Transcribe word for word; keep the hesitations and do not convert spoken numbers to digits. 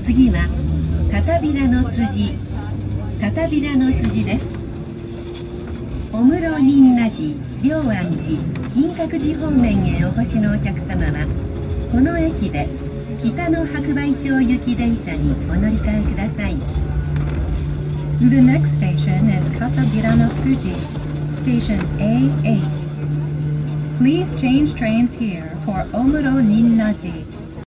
次は片平の辻片平の辻です。小室仁和寺、龍安寺、銀閣寺方面へお越しのお客様はこの駅で北の白梅町行き電車にお乗り換えください。 The next station is Katabira no Tsuji, station A eight. Please change trains here for Omuro Ninnaji.